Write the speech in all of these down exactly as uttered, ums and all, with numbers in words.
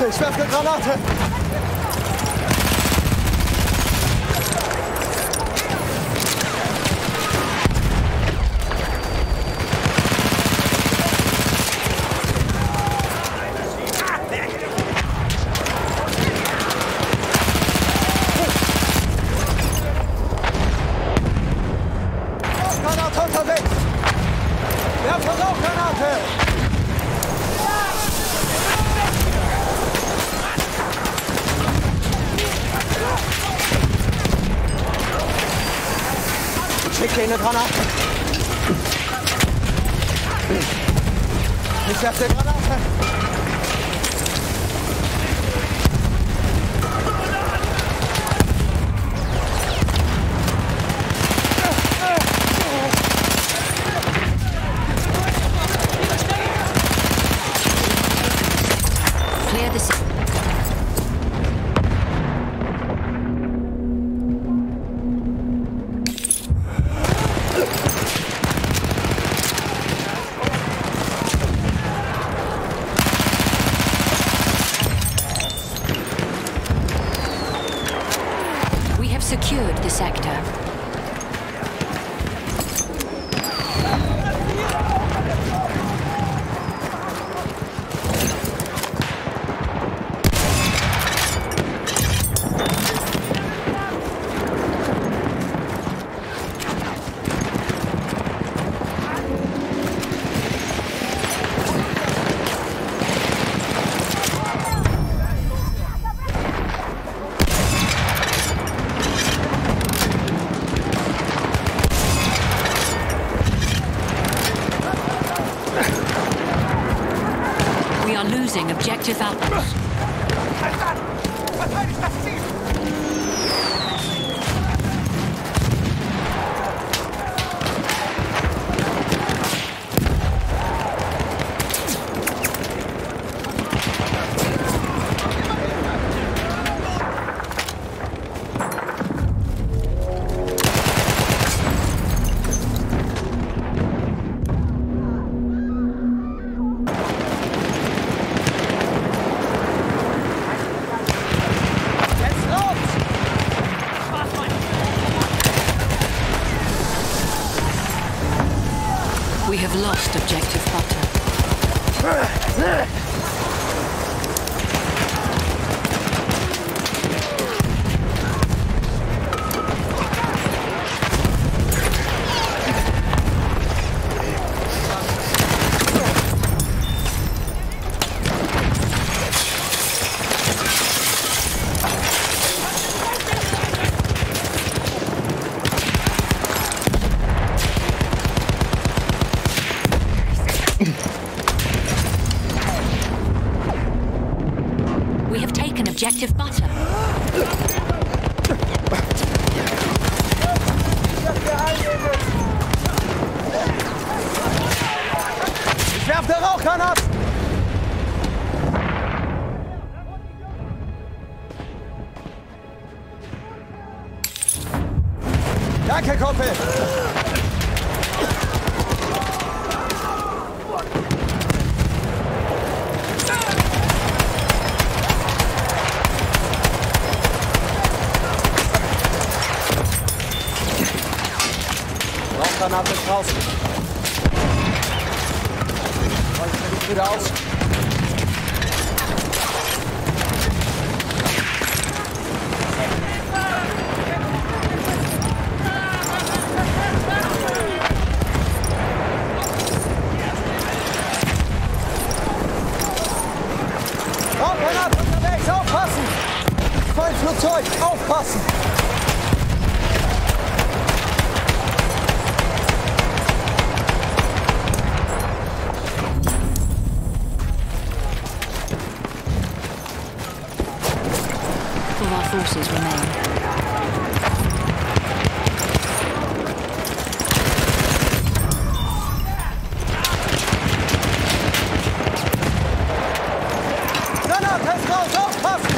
Ich werfe eine Granate! Rauchgranate unterwegs! Wir haben eine Rauchgranate! Ich schicke eine Granate. Ich werfe eine Granate. Clear the sea. Secured the sector. We are losing objective apples. We have lost objective butter. We have taken objective butter. Ich werfe der Rauchgranate! Danke, Kumpel! Rauchgranate ist draußen. Leuchtet nicht wieder aus. Rauchgranate unterwegs, aufpassen! Feindflugzeug, aufpassen! Of our forces remain. Granate ist raus, aufpassen!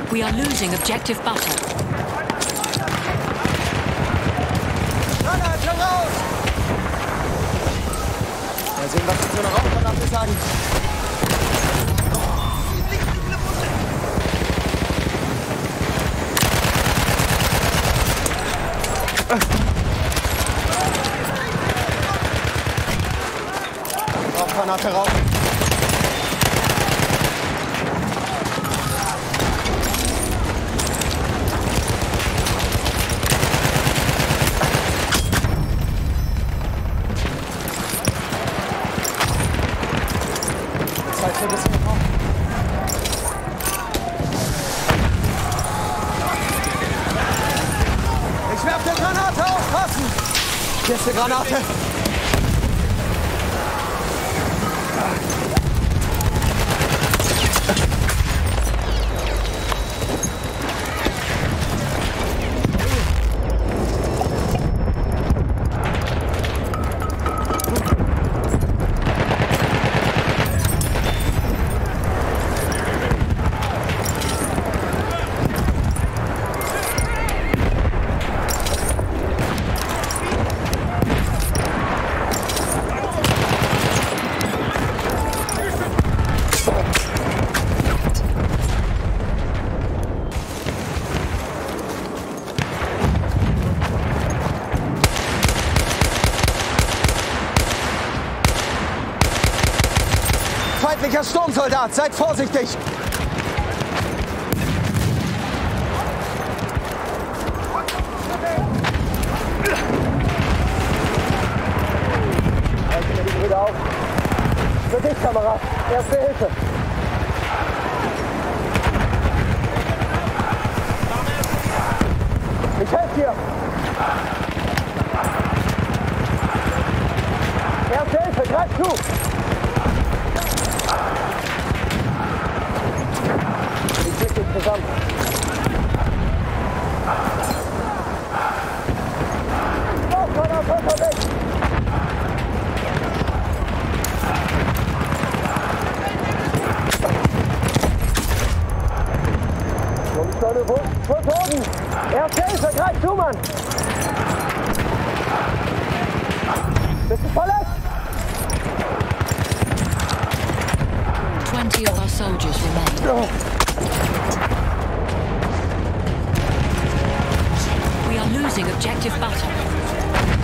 We are losing objective butter. Granate raus! Mal sehen, was die so eine Rauchgranate sagen. Rauchgranate raus. Zeit für ein bisschen Raum. Ich werf eine Granate, aufpassen! Hier ist eine Granate. Feindlicher Sturmsoldat, seid vorsichtig! Halten wir die Brüder auf. Für dich, Kamerad. Erste Hilfe. Ich helfe dir. Erste Hilfe, greif zu. Ich krieg dich zusammen. Auf, Mann, auf, weg! Munition vor Boden! Erste Hilfe, greif zu, Mann! Bist du verletzt? Twenty of our soldiers remain. We are losing objective butter.